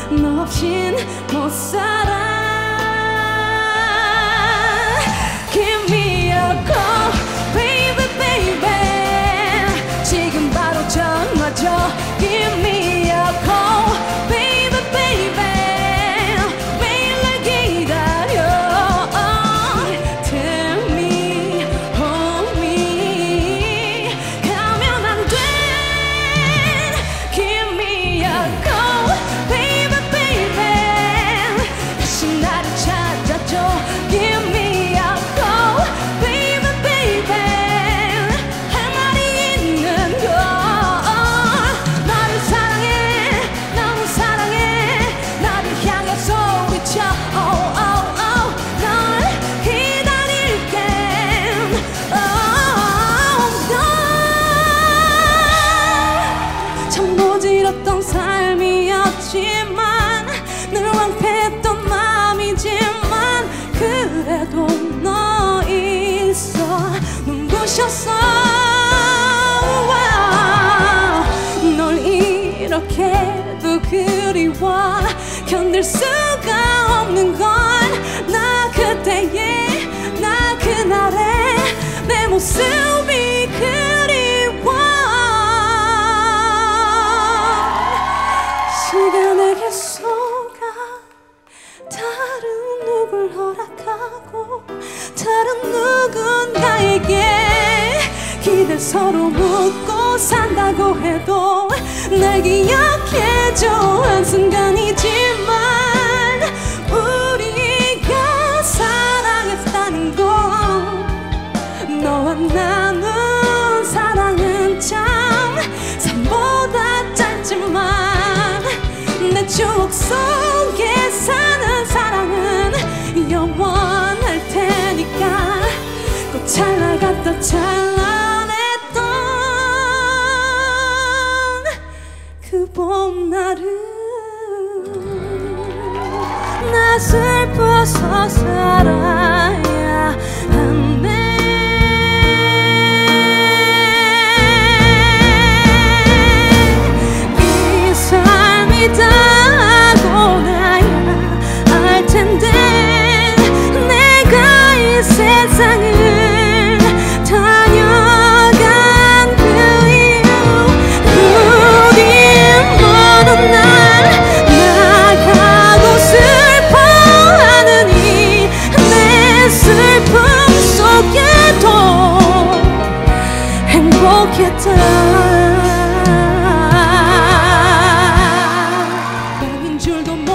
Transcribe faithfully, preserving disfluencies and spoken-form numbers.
너 없인 못 살아. Give me a call, baby, baby. 지금 바로 전화 줘. Give me a call, baby, baby. 매일 날 기다려. Tell me, hold me. 가면 안 돼. Give me a call, baby, baby. 다시 나를 찾아줘. Give me 어떤 삶이었지만 늘 왕패했던 마음이지만 그래도 너 있어 눈부셨어. 널 이렇게도 그리워. 견딜 수가 없는 건 나 그때의 나 그날의 내 모습이 그리워. 시간에게 속아 다른 누굴 허락하고 다른 누군가에게 기댈 서로 묻고 산다고 해도 날 기억해줘. 한순간이지만 우리가 사랑했다는 건 너와 나눈 사랑은 참 삶보다 짧지만 내 추억 속에 사는 사랑은 영원할 테니까. 꼭 잘 나갔다 찬란했던 그 봄날은 나 슬퍼서 살아야 하네. 다고 나야 알 텐데 내가 이 세상을 다녀간 그 이유 우린 모든 날 나가고 슬퍼하느니 내 슬픔 속에도 행복했다. 줄도